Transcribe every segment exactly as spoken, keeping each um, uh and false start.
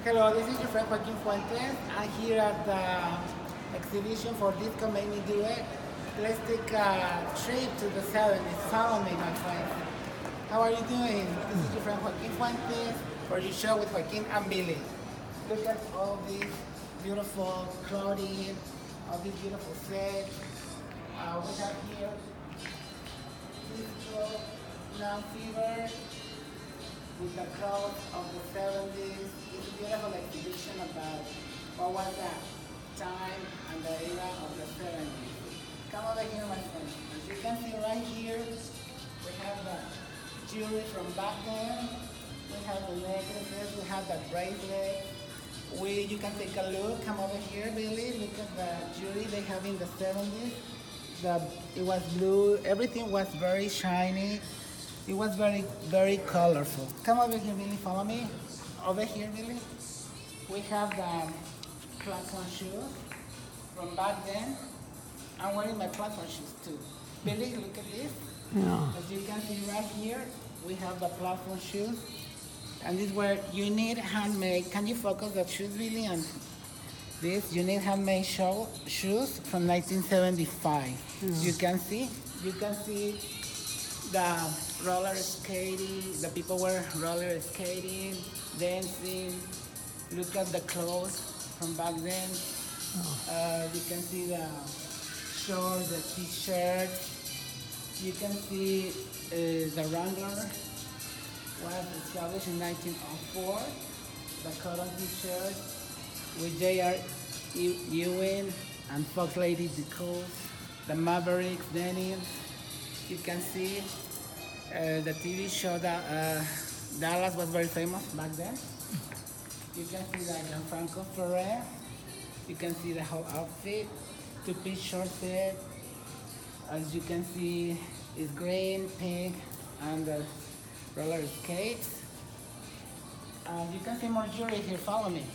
Hello, this is your friend Joaquin Fuentes. I'm here at the exhibition for Disco Made Me Do It. Let's take a trip to the seventies. Follow me, my friends. How are you doing? This is your friend Joaquin Fuentes for your show with Joaquin and Billy. Look at all these beautiful clothing, all these beautiful sets. Uh, we have here disco, now fever, with the crowd of the seventies. It's a beautiful exhibition about what was that time and the era of the seventies. Come over here, my friends. As you can see right here, we have the jewelry from back then. We have the necklaces, we have the bracelet. We, you can take a look. Come over here, Billy. Look at the jewelry they have in the seventies. The, it was blue. Everything was very shiny. It was very, very colorful. Come over here, Billy, follow me. Over here, Billy. We have the platform shoes from back then. I'm wearing my platform shoes too. Billy, look at this. Yeah. As you can see right here, we have the platform shoes. And this is where you need handmade. Can you focus the shoes, Billy? And this, you need handmade show, shoes from nineteen seventy-five. Yeah. You can see, you can see the roller skating, the people were roller skating, dancing. Look at the clothes from back then. Uh, you can see the shorts, the t-shirts. You can see uh, the Wrangler was established in nineteen oh four. The cotton t-shirt with J R. Ewing and Fox Lady Decals, the Mavericks denim. You can see uh, the T V show that uh, Dallas was very famous back then. You can see the Gianfranco Ferrer. You can see the whole outfit, two-piece short set. As you can see, it's green, pink, and the roller skates. And you can see more jewelry here. Follow me.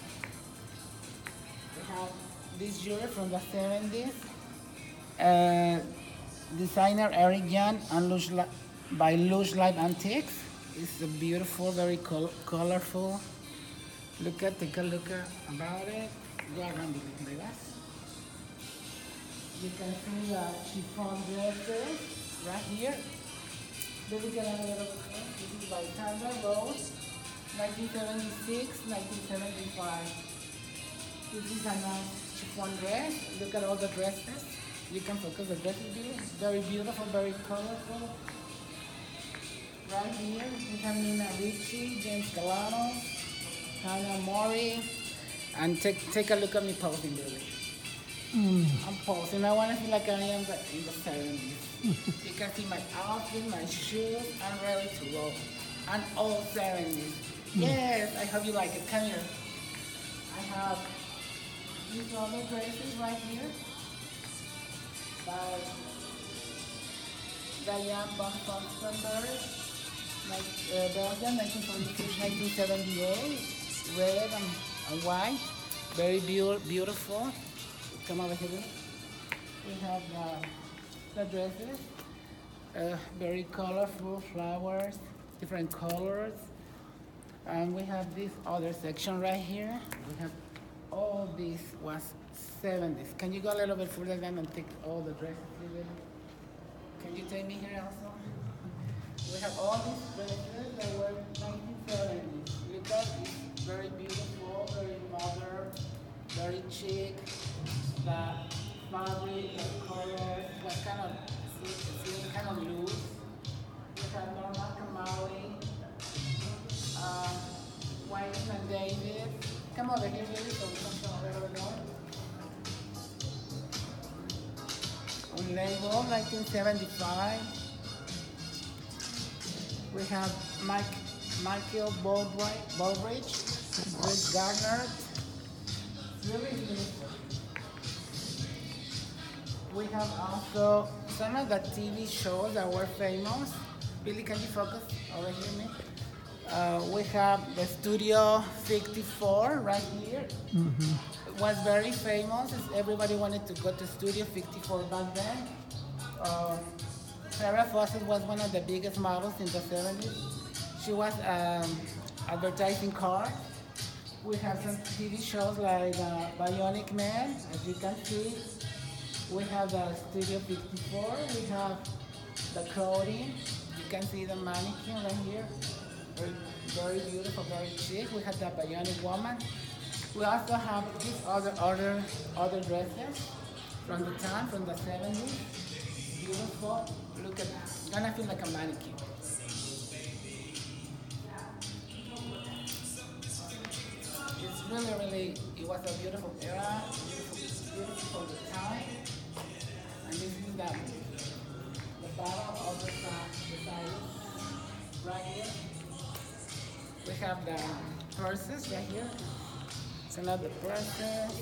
We have this jewelry from the seventies. Uh, Designer Eric Jan and Lush Li- by Lush Life Antiques. It's a beautiful, very col- colorful. Look at, take a look at about it. Go around the like that. You can see the chiffon dresses right here. Then we get a little bit. This is by Sandra Rose, nineteen seventy-six, nineteen seventy-five. This is a nice chiffon dress. Look at all the dresses. You can focus the dresses, very beautiful, very colorful. Right here, we have Nina Ricci, James Galano, Hannah Mori, and take take a look at me posing, Billy. Mm. I'm posing. I want to feel like I am the, in the seventies. You can see my outfit, my shoes. I'm ready to roll. I'm all seventies. Yes, I hope you like it. Come here. I have these other dresses right here by Diane von Furstenberg, like, uh, Belgium, nineteen forty-six, nineteen seventy-eight, red and, and white, very beau- beautiful. Come over here. We have uh, the dresses, uh, very colorful flowers, different colors. And we have this other section right here. We have all this was seventies. Can you go a little bit further down and take all the dresses here? Can you take me here also? We have all these dresses that were nineteen seventies. Look at this, very beautiful, very modern, very chic. The fabric, the colors, what kind of slim, kind of loose. We have Norma Kamali, uh, Wayne and David. Come over here, David, so we can show a little bit more. On label, nineteen seventy-five. We have Mike, Michael Baldridge, Baldridge, Bruce Gardner. Really beautiful. We have also some of the T V shows that were famous. Billy, can you focus over here, me? Uh, we have the Studio fifty-four right here. Mm-hmm. It was very famous. Everybody wanted to go to Studio fifty-four back then. Um, Farrah Fawcett was one of the biggest models in the seventies. She was um, advertising cars. We have some T V shows like uh, Bionic Man, as you can see. We have the Studio fifty-four. We have the clothing. You can see the mannequin right here. Very, very beautiful, very chic. We have the Bionic Woman. We also have these other other other dresses from the time, from the seventies. Beautiful. Look at that. Gonna feel like a mannequin. It's really, really, it was a beautiful era, beautiful, beautiful for the time. And this is the, the bottom of the side, the side right here. We have the purses right here. It's another purses.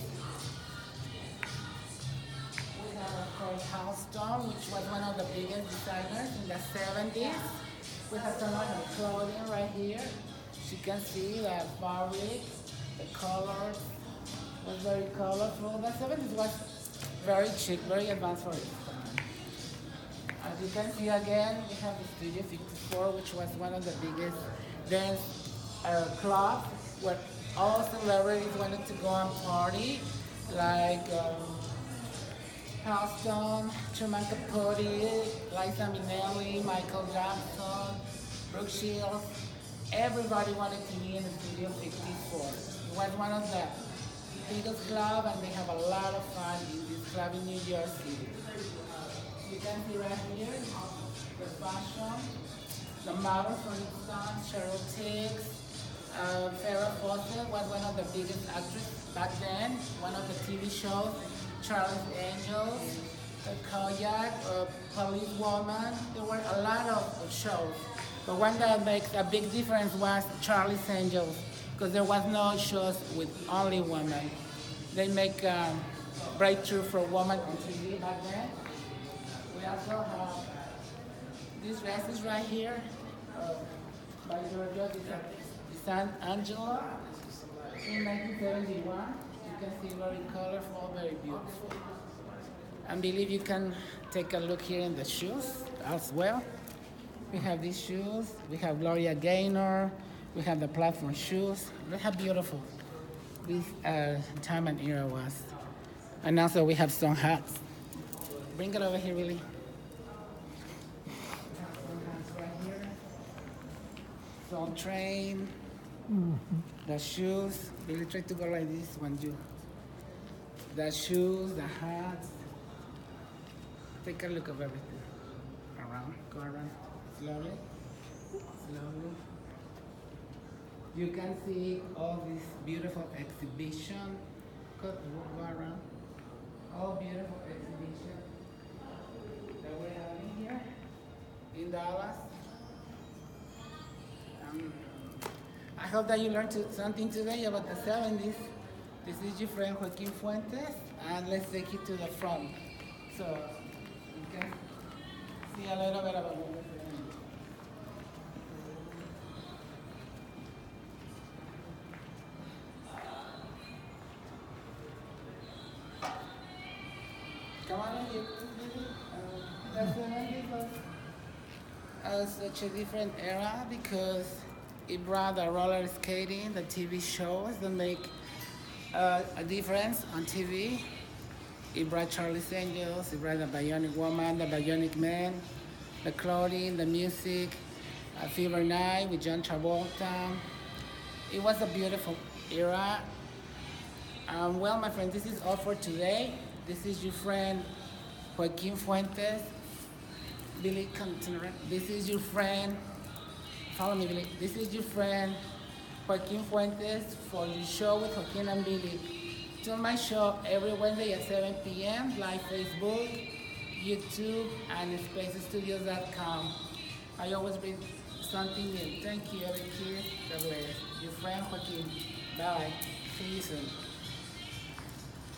We have, of course, Halston, which was one of the biggest designers in the seventies. We have some of her clothing right here. You can see the fabric, the colors was very colorful. The seventies was very chic, very advanced for its time. As you can see again, we have the Studio fifty-four, which was one of the biggest dance uh, clubs where all celebrities wanted to go and party, like um, Halston, Truman Capote, Liza Minnelli, Michael Jackson, Brooke Shields. Everybody wanted to be in the Studio fifty-four. It was one of the biggest clubs, and they have a lot of fun in this club in New York City. You can see right here the fashion, the models, for instance, Cheryl Tiggs, uh, Farrah Fawcett was one of the biggest actresses back then. One of the T V shows, Charlie's Angels, the Kayak, uh, Police Woman. There were a lot of shows. But one that makes a big difference was Charlie's Angels, because there was no shows with only women. They make um, breakthrough for women on T V back then. We also have these dresses right here uh, by Giorgio Di Sant'Angelo in nineteen seventy-one. You can see very colorful, very beautiful. I believe you can take a look here in the shoes as well. We have these shoes. We have Gloria Gaynor. We have the platform shoes. Look how beautiful this uh, time and era was. And also we have some hats. Bring it over here, really. Some hats right here. Some train. Mm-hmm. The shoes. Really try to go like this when you. The shoes, the hats. Take a look of everything. Around, go around. Slowly, slowly. You can see all this beautiful exhibition. Go, go around. All beautiful exhibition that we're having here in Dallas. Um, I hope that you learned to, something today about the seventies. This is your friend Joaquin Fuentes, and let's take you to the front. So you can see a little bit about it. Come on in here. Uh, the seventies was uh, such a different era because it brought the roller skating, the T V shows that make uh, a difference on T V. It brought Charlie's Angels, it brought the Bionic Woman, the Bionic Man, the clothing, the music, uh, Fever Night with John Travolta. It was a beautiful era. Um, well, my friends, this is all for today. This is your friend Joaquin Fuentes. Billy, come to the right. This is your friend. Follow me, Billy. This is your friend Joaquin Fuentes for your show with Joaquin and Billy. Tune my show every Wednesday at seven p m live Facebook, YouTube, and spaces studios dot com. I always bring something new. Thank you, every kid. God bless. Your friend Joaquin. Bye. See you soon.